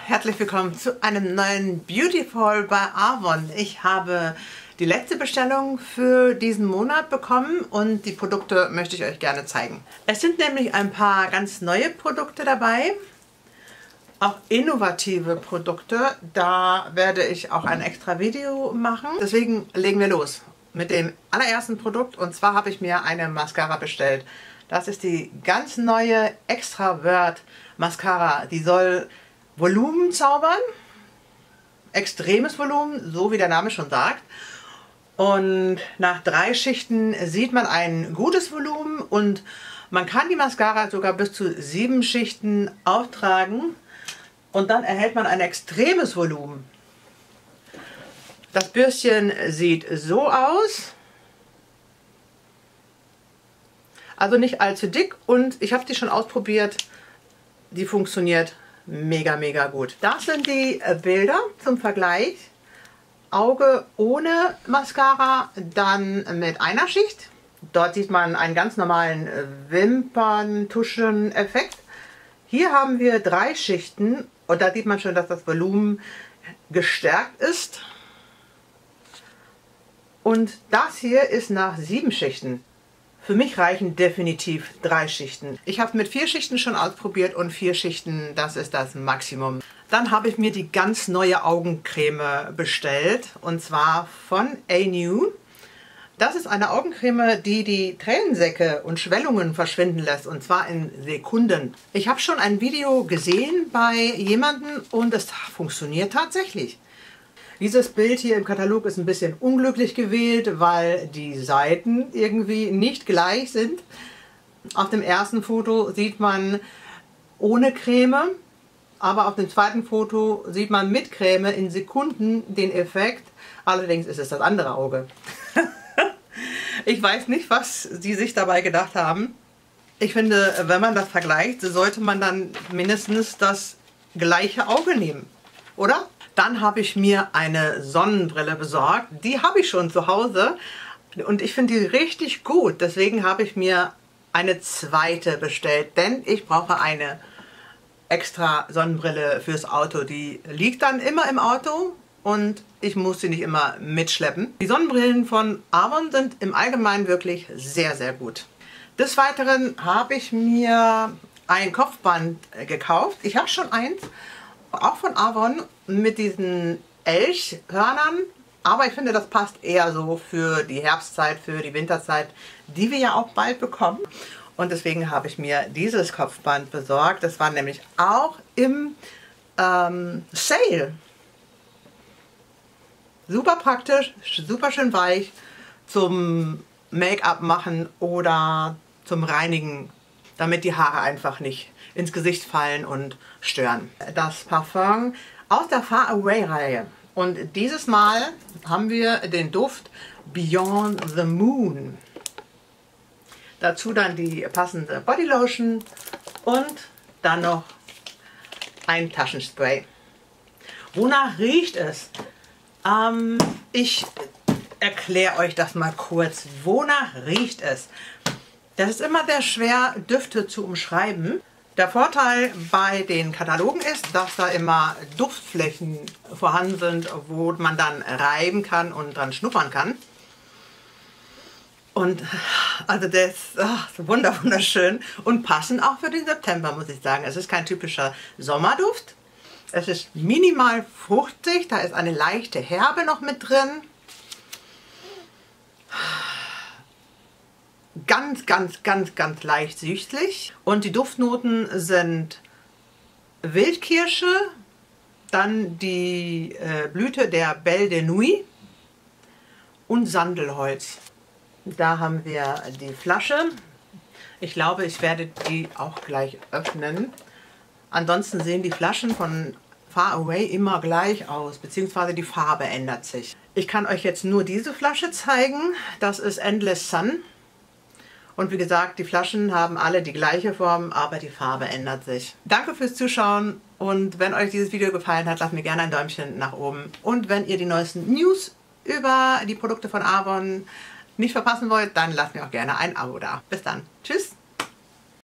herzlich willkommen zu einem neuen Beautiful bei Avon. Ich habe die letzte Bestellung für diesen Monat bekommen und die Produkte möchte ich euch gerne zeigen. Es sind nämlich ein paar ganz neue Produkte dabei, auch innovative Produkte. Da werde ich auch ein extra Video machen. Deswegen legen wir los mit dem allerersten Produkt, und zwar habe ich mir eine Mascara bestellt. Das ist die ganz neue Extra Word Mascara. Die soll Volumen zaubern, extremes Volumen, so wie der Name schon sagt. Und nach 3 Schichten sieht man ein gutes Volumen und man kann die Mascara sogar bis zu 7 Schichten auftragen und dann erhält man ein extremes Volumen. Das Bürstchen sieht so aus. Also nicht allzu dick, und ich habe die schon ausprobiert. Die funktioniert mega, mega gut. Das sind die Bilder zum Vergleich. Auge ohne Mascara, dann mit einer Schicht. Dort sieht man einen ganz normalen Wimperntuschen-Effekt. Hier haben wir 3 Schichten und da sieht man schon, dass das Volumen gestärkt ist. Und das hier ist nach 7 Schichten. Für mich reichen definitiv 3 Schichten. Ich habe es mit 4 Schichten schon ausprobiert und 4 Schichten, das ist das Maximum. Dann habe ich mir die ganz neue Augencreme bestellt, und zwar von Anew. Das ist eine Augencreme, die die Tränensäcke und Schwellungen verschwinden lässt, und zwar in Sekunden. Ich habe schon ein Video gesehen bei jemandem und es funktioniert tatsächlich. Dieses Bild hier im Katalog ist ein bisschen unglücklich gewählt, weil die Seiten irgendwie nicht gleich sind. Auf dem ersten Foto sieht man ohne Creme, aber auf dem zweiten Foto sieht man mit Creme in Sekunden den Effekt. Allerdings ist es das andere Auge. Ich weiß nicht, was sie sich dabei gedacht haben. Ich finde, wenn man das vergleicht, sollte man dann mindestens das gleiche Auge nehmen, oder? Dann habe ich mir eine Sonnenbrille besorgt. Die habe ich schon zu Hause und ich finde die richtig gut. Deswegen habe ich mir eine zweite bestellt, denn ich brauche eine extra Sonnenbrille fürs Auto. Die liegt dann immer im Auto und ich muss sie nicht immer mitschleppen. Die Sonnenbrillen von Avon sind im Allgemeinen wirklich sehr, sehr gut. Des Weiteren habe ich mir ein Kopfband gekauft. Ich habe schon eins, auch von Avon, mit diesen Elchhörnern, aber ich finde, das passt eher so für die Herbstzeit, für die Winterzeit, die wir ja auch bald bekommen. Und deswegen habe ich mir dieses Kopfband besorgt. Das war nämlich auch im Sale. Super praktisch, super schön weich zum Make-up machen oder zum Reinigen, damit die Haare einfach nicht ins Gesicht fallen und stören. Das Parfum aus der Far Away Reihe. Und dieses Mal haben wir den Duft Beyond the Moon. Dazu dann die passende Bodylotion und dann noch ein Taschenspray. Wonach riecht es? Ich erkläre euch das mal kurz. Wonach riecht es? Das ist immer sehr schwer, Düfte zu umschreiben. Der Vorteil bei den Katalogen ist, dass da immer Duftflächen vorhanden sind, wo man dann reiben kann und dran schnuppern kann. Und also das ist wunderschön und passend auch für den September, muss ich sagen. Es ist kein typischer Sommerduft. Es ist minimal fruchtig, da ist eine leichte Herbe noch mit drin. Ganz leicht süßlich. Und die Duftnoten sind Wildkirsche, dann die Blüte der Belle de Nuit und Sandelholz. Da haben wir die Flasche. Ich glaube, ich werde die auch gleich öffnen. Ansonsten sehen die Flaschen von Far Away immer gleich aus, beziehungsweise die Farbe ändert sich. Ich kann euch jetzt nur diese Flasche zeigen. Das ist Endless Sun. Und wie gesagt, die Flaschen haben alle die gleiche Form, aber die Farbe ändert sich. Danke fürs Zuschauen, und wenn euch dieses Video gefallen hat, lasst mir gerne ein Däumchen nach oben. Und wenn ihr die neuesten News über die Produkte von Avon nicht verpassen wollt, dann lasst mir auch gerne ein Abo da. Bis dann. Tschüss!